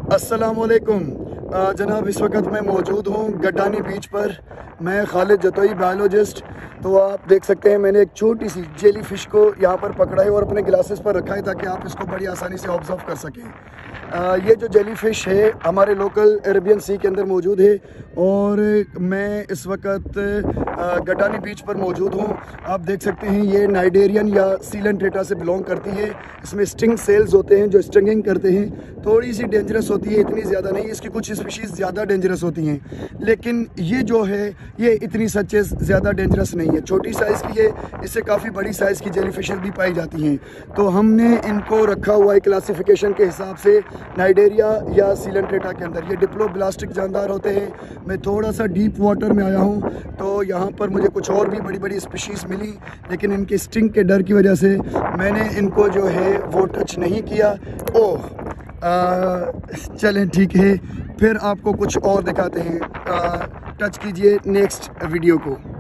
अस्सलामुअलैकुम जनाब, इस वक्त मैं मौजूद हूँ गटानी बीच पर। मैं खालिद जतोई, बायोलॉजिस्ट। तो आप देख सकते हैं मैंने एक छोटी सी जेली फ़िश को यहाँ पर पकड़ा है और अपने ग्लासेस पर रखा है ताकि आप इसको बड़ी आसानी से ऑब्ज़र्व कर सकें। ये जो जेली फ़िश है हमारे लोकल अरेबियन सी के अंदर मौजूद है और मैं इस वक्त गटानी बीच पर मौजूद हूँ। आप देख सकते हैं ये नाइडेरियन या सीलेंट्रेटा से बिलोंग करती है। इसमें स्टिंग सेल्स होते हैं जो स्टिंगिंग करते हैं। थोड़ी सी डेंजरस होती है, इतनी ज़्यादा नहीं। इसकी कुछ स्पीशीज़ ज़्यादा डेंजरस होती हैं, लेकिन ये जो है ये इतनी सच्चे ज़्यादा डेंजरस नहीं है। छोटी साइज़ की है, इससे काफ़ी बड़ी साइज़ की जेली फिशेस भी पाई जाती हैं। तो हमने इनको रखा हुआ है क्लासिफिकेशन के हिसाब से नाइडेरिया या सीलेंट्रेटा के अंदर। ये डिप्लोब्लास्टिक जानदार होते हैं। मैं थोड़ा सा डीप वाटर में आया हूँ तो यहाँ पर मुझे कुछ और भी बड़ी बड़ी स्पीशीज़ मिली, लेकिन इनके स्टिंग के डर की वजह से मैंने इनको जो है वो टच नहीं किया। ओह, चलें ठीक है, फिर आपको कुछ और दिखाते हैं। टच कीजिए नेक्स्ट वीडियो को।